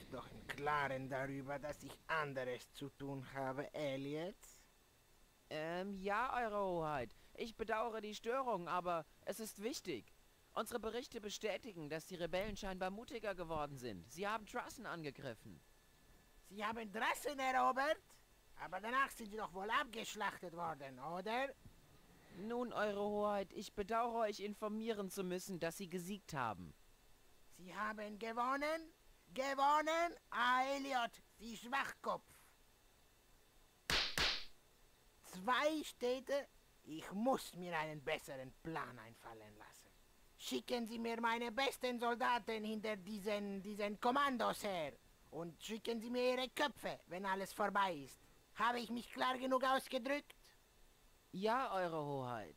doch im Klaren darüber, dass ich anderes zu tun habe, Elliot? Ja, Eure Hoheit. Ich bedauere die Störung, aber es ist wichtig. Unsere Berichte bestätigen, dass die Rebellen scheinbar mutiger geworden sind. Sie haben Trussen angegriffen. Sie haben Dressen erobert? Aber danach sind sie doch wohl abgeschlachtet worden, oder? Nun, Eure Hoheit, ich bedauere euch informieren zu müssen, dass sie gesiegt haben. Sie haben gewonnen? Gewonnen? Ah, Elliot, Sie Schwachkopf. 2 Städte? Ich muss mir einen besseren Plan einfallen lassen. Schicken Sie mir meine besten Soldaten hinter diesen Kommandos her. Und schicken Sie mir Ihre Köpfe, wenn alles vorbei ist. Habe ich mich klar genug ausgedrückt? Ja, Eure Hoheit.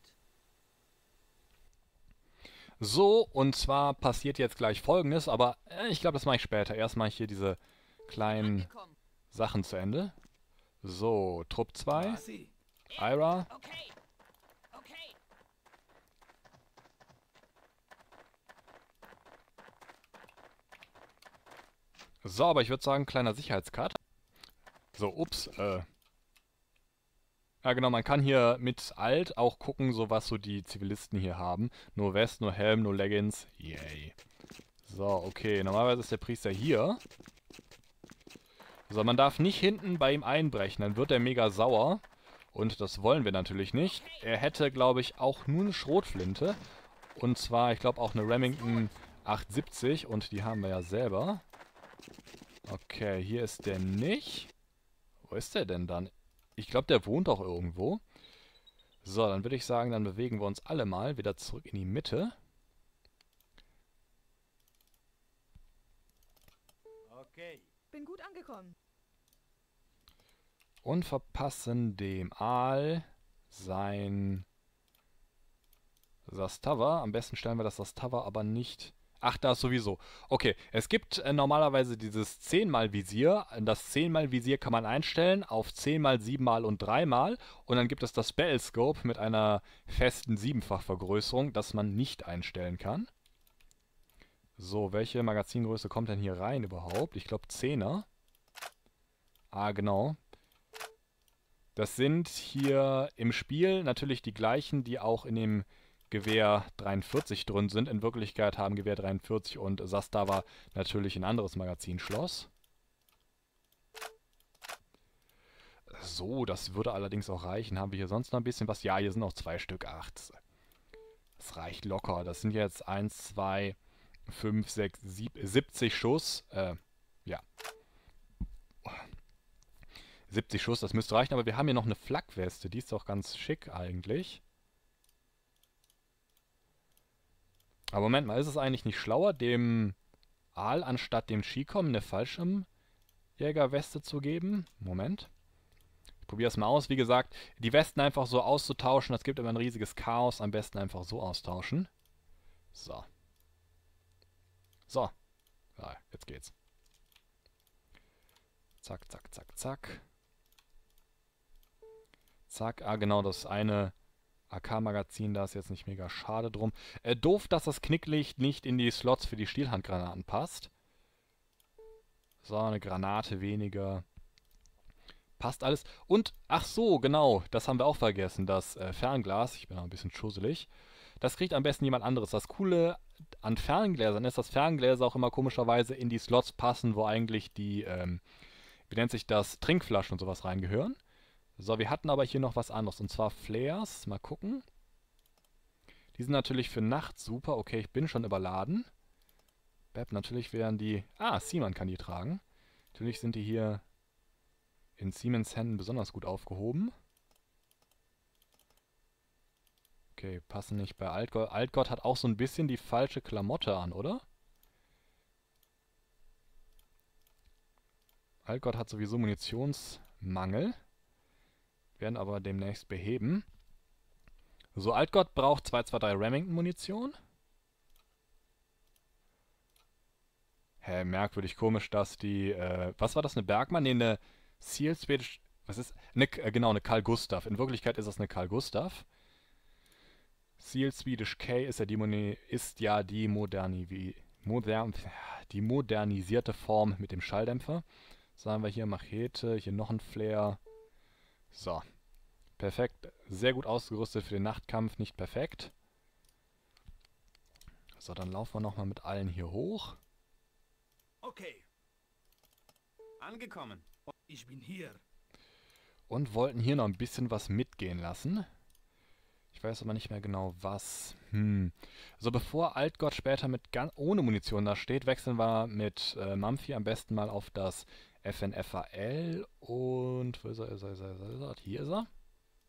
So, und zwar passiert jetzt gleich Folgendes, aber ich glaube, das mache ich später. Erst mache ich hier diese kleinen Sachen zu Ende. So, Trupp 2. Ira. Okay, okay. So, aber ich würde sagen, kleiner Sicherheitscut. So, ups, ja genau, man kann hier mit Alt auch gucken, so was so die Zivilisten hier haben. Nur West, nur Helm, nur Leggings. Yay. So, okay, normalerweise ist der Priester hier. So, man darf nicht hinten bei ihm einbrechen, dann wird er mega sauer. Und das wollen wir natürlich nicht. Er hätte, glaube ich, auch nur eine Schrotflinte. Und zwar, ich glaube, auch eine Remington 870. Und die haben wir ja selber. Okay, hier ist der nicht. Wo ist der denn dann? Ich glaube, der wohnt auch irgendwo. So, dann würde ich sagen, dann bewegen wir uns alle mal wieder zurück in die Mitte. Okay. Bin gut angekommen. Und verpassen dem Aal sein Zastava. Am besten stellen wir das Zastava aber nicht... Ach, da ist sowieso. Okay, es gibt normalerweise dieses 10-mal-Visier. Das 10-mal-Visier kann man einstellen auf 10-mal, 7-mal und 3-mal. Und dann gibt es das Spell-Scope mit einer festen 7-fach-Vergrößerung, das man nicht einstellen kann. So, welche Magazingröße kommt denn hier rein überhaupt? Ich glaube 10er. Ah, genau. Das sind hier im Spiel natürlich die gleichen, die auch in dem Gewehr 43 drin sind. In Wirklichkeit haben Gewehr 43 und Zastava natürlich ein anderes Magazinschloss. So, das würde allerdings auch reichen. Haben wir hier sonst noch ein bisschen was? Ja, hier sind noch 2 Stück. Ach, das reicht locker. Das sind jetzt 1, 2, 5, 6, 70 Schuss. Ja. 70 Schuss, das müsste reichen. Aber wir haben hier noch eine Flakweste. Die ist doch ganz schick eigentlich. Aber Moment mal, ist es eigentlich nicht schlauer, dem Aal anstatt dem Shikom eine Fallschirmjägerweste zu geben? Moment. Ich probiere es mal aus. Wie gesagt, die Westen einfach so auszutauschen, das gibt immer ein riesiges Chaos. Am besten einfach so austauschen. So. So. Ja, jetzt geht's. Zack, zack, zack, zack. Zack. Ah, genau, das eine AK-Magazin, da ist jetzt nicht mega schade drum. Doof, dass das Knicklicht nicht in die Slots für die Stielhandgranaten passt. So, eine Granate weniger. Passt alles. Und, ach so, genau, das haben wir auch vergessen. Das Fernglas, ich bin noch ein bisschen schusselig. Das kriegt am besten jemand anderes. Das Coole an Ferngläsern ist, dass Ferngläser auch immer komischerweise in die Slots passen, wo eigentlich die, wie nennt sich das, Trinkflaschen und sowas reingehören. So, wir hatten aber hier noch was anderes, und zwar Flares. Mal gucken. Die sind natürlich für Nacht super. Okay, ich bin schon überladen. Beb, natürlich wären die... Ah, Seaman kann die tragen. Natürlich sind die hier in Siemens Händen besonders gut aufgehoben. Okay, passen nicht bei Altgott. Altgott hat auch so ein bisschen die falsche Klamotte an, oder? Altgott hat sowieso Munitionsmangel. Werden aber demnächst beheben. So, Altgott braucht 223 Remington-Munition. Hä, merkwürdig komisch, dass die, was war das, eine Bergmann? Ne, eine Seal Swedish, was ist, genau, eine Carl Gustav. In Wirklichkeit ist das eine Carl Gustav. Seal Swedish K ist ja die, die modernisierte Form mit dem Schalldämpfer. Sagen wir hier Machete, hier noch ein Flair. So. Perfekt. Sehr gut ausgerüstet für den Nachtkampf. Nicht perfekt. So, dann laufen wir nochmal mit allen hier hoch. Okay. Angekommen. Ich bin hier. Und wollten hier noch ein bisschen was mitgehen lassen. Ich weiß aber nicht mehr genau was. So, bevor Altgott später ohne Munition da steht, wechseln wir mit Mamphi am besten mal auf das FNFAL. Und wo ist er? Hier ist er.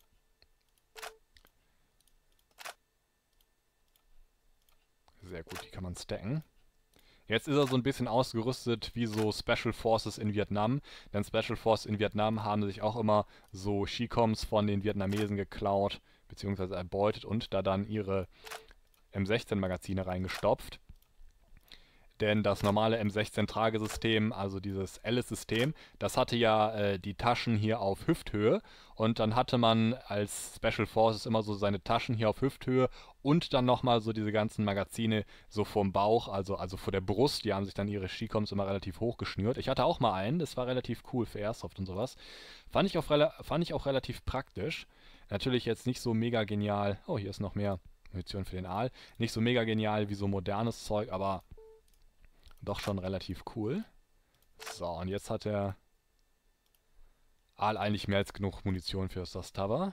Sehr gut, die kann man stacken. Jetzt ist er so ein bisschen ausgerüstet wie so Special Forces in Vietnam. Denn Special Forces in Vietnam haben sich auch immer so Chicoms von den Vietnamesen geklaut, beziehungsweise erbeutet und da dann ihre M16-Magazine reingestopft. Denn das normale M16-Tragesystem, also dieses Alice-System, das hatte ja die Taschen hier auf Hüfthöhe. Und dann hatte man als Special Forces immer so seine Taschen hier auf Hüfthöhe und dann nochmal so diese ganzen Magazine so vorm Bauch, also vor der Brust. Die haben sich dann ihre Chicoms immer relativ hoch geschnürt. Ich hatte auch mal einen, das war relativ cool für Airsoft und sowas. Fand ich auch relativ praktisch. Natürlich jetzt nicht so mega genial. Oh, hier ist noch mehr Munition für den Aal. Nicht so mega genial wie so modernes Zeug, aber doch schon relativ cool. So, und jetzt hat der Aal eigentlich mehr als genug Munition für das Tower.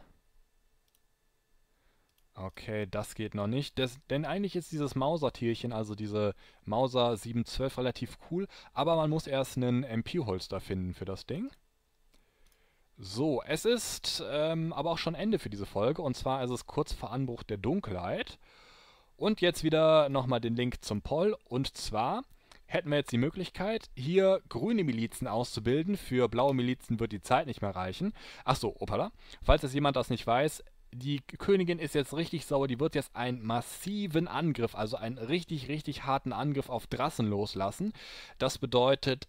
Okay, das geht noch nicht. Denn eigentlich ist dieses Mauser-Tierchen, also diese Mauser 712, relativ cool. Aber man muss erst einen MP-Holster finden für das Ding. So, es ist aber auch schon Ende für diese Folge. Und zwar ist es kurz vor Anbruch der Dunkelheit. Und jetzt wieder nochmal den Link zum Poll. Und zwar hätten wir jetzt die Möglichkeit, hier grüne Milizen auszubilden. Für blaue Milizen wird die Zeit nicht mehr reichen. Achso, opala. Falls jetzt jemand das nicht weiß, die Königin ist jetzt richtig sauer. Die wird jetzt einen massiven Angriff, also einen richtig, richtig harten Angriff auf Drassen loslassen. Das bedeutet,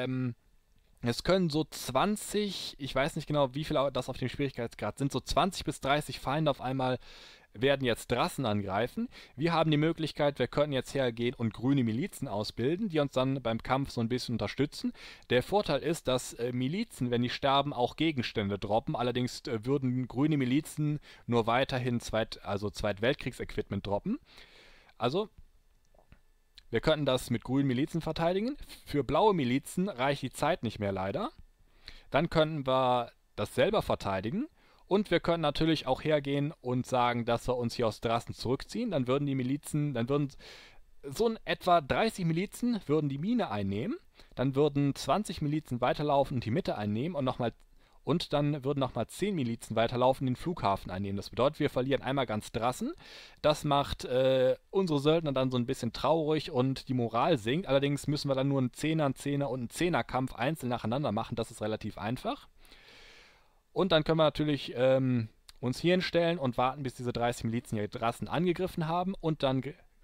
es können so 20, ich weiß nicht genau, wie viel das auf dem Schwierigkeitsgrad sind, so 20 bis 30 Feinde auf einmal werden jetzt Drassen angreifen. Wir haben die Möglichkeit, wir könnten jetzt hergehen und grüne Milizen ausbilden, die uns dann beim Kampf so ein bisschen unterstützen. Der Vorteil ist, dass Milizen, wenn die sterben, auch Gegenstände droppen. Allerdings würden grüne Milizen nur weiterhin Zweitweltkriegsequipment droppen. Also, wir könnten das mit grünen Milizen verteidigen. Für blaue Milizen reicht die Zeit nicht mehr leider. Dann könnten wir das selber verteidigen. Und wir können natürlich auch hergehen und sagen, dass wir uns hier aus Drassen zurückziehen. Dann würden die Milizen, so in etwa 30 Milizen würden die Mine einnehmen. Dann würden 20 Milizen weiterlaufen und die Mitte einnehmen und dann würden nochmal 10 Milizen weiterlaufen und den Flughafen einnehmen. Das bedeutet, wir verlieren einmal ganz Drassen. Das macht unsere Söldner dann so ein bisschen traurig und die Moral sinkt. Allerdings müssen wir dann nur einen 10er, einen 10er und einen 10er Kampf einzeln nacheinander machen. Das ist relativ einfach. Und dann können wir natürlich uns hier hinstellen und warten, bis diese 30 Milizen ihre Drassen angegriffen haben. Und dann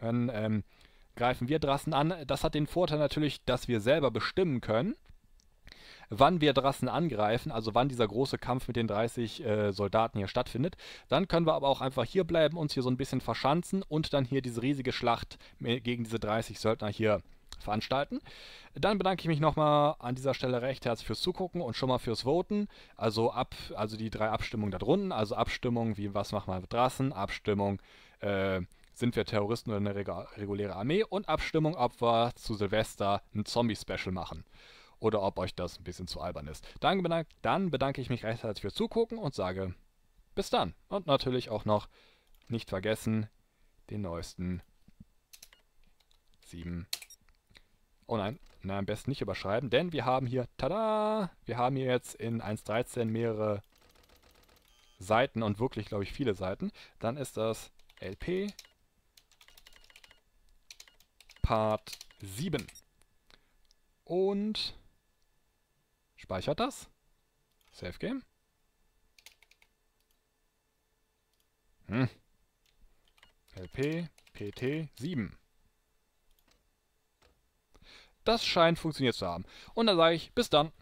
greifen wir Drassen an. Das hat den Vorteil natürlich, dass wir selber bestimmen können, wann wir Drassen angreifen, also wann dieser große Kampf mit den 30 Soldaten hier stattfindet. Dann können wir aber auch einfach hier bleiben, uns hier so ein bisschen verschanzen und dann hier diese riesige Schlacht gegen diese 30 Söldner hier veranstalten. Dann bedanke ich mich nochmal an dieser Stelle recht herzlich fürs Zugucken und schon mal fürs Voten. Also die 3 Abstimmungen da drunten. Also Abstimmung, wie was machen wir mit Drassen, Abstimmung, sind wir Terroristen oder eine reguläre Armee und Abstimmung, ob wir zu Silvester ein Zombie-Special machen. Oder ob euch das ein bisschen zu albern ist. Dann bedanke ich mich recht herzlich fürs Zugucken und sage bis dann. Und natürlich auch noch nicht vergessen, den neuesten 7. Oh nein, am besten nicht überschreiben, denn wir haben hier, tada, wir haben hier jetzt in 1.13 mehrere Seiten und wirklich, glaube ich, viele Seiten. Dann ist das LP Part 7. Und speichert das. Save Game. LP PT 7. Das scheint funktioniert zu haben. Und dann sage ich, bis dann.